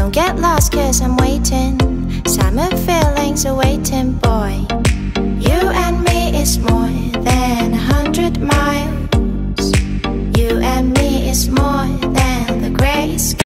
Don't get lost 'cause I'm waiting. Summer feelings are waiting, boy. You and me is more than 100 miles. You and me is more than the gray sky.